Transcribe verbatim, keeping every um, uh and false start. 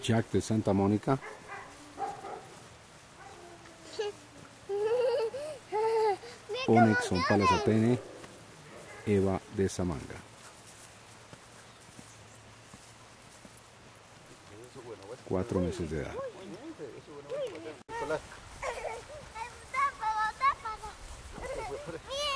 Jack de Santa Mónica. Onyx son Palas Atene. Eva de Samanga. Cuatro meses de edad. Nicolás.